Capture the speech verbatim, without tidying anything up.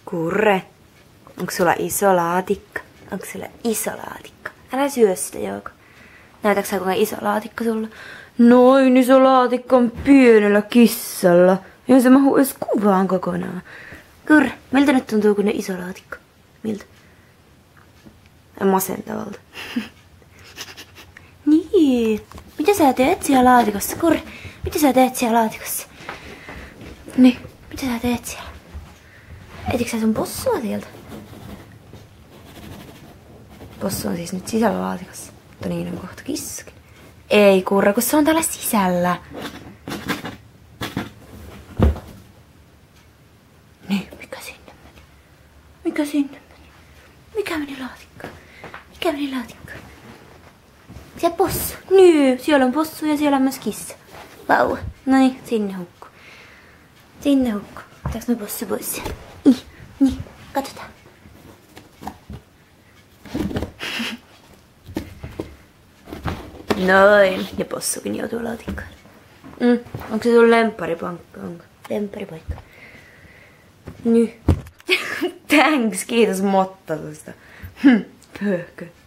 Kurre, onko sulla iso laatikko? Onko sulla iso laatikko? Älä syö sitä, Jouko. Näytätkö sä kuinka iso laatikko sulla? Noin iso laatikko on pienellä kissalla. Eihän se mahu edes kuvaan kokonaan. Kurre, miltä nyt tuntuu kun ne iso laatikko? Miltä? Masentavalta. Niin. Mitä sä teet siellä laatikossa? Kurre, mitä sä teet siellä laatikossa? Niin, mitä sä teet siellä? Etikö sä sun possua sieltä? Possu on siis nyt sisällä laatikossa. Mutta niin on kohta kissakin. Ei Kurre, kun se on täällä sisällä. Niin, mikä sinne meni? Mikä sinne meni? Mikä meni laatikkoon? Mikä meni laatikkoon? Se possu. Niin, siellä on possu ja siellä on myös kissa. Vauva. No niin, sinne hukku. Sinne hukku. Otetaanko me possu pois sieltä? Niin, niin, katsotaan. Noin, ja possukin joutuu laatikkoon. Mm. Onko se sun lempparipaikka? Onko? Lempparipaikka. Nyt. Thanks, kiitos Mottasusta. Hm, pöhkö.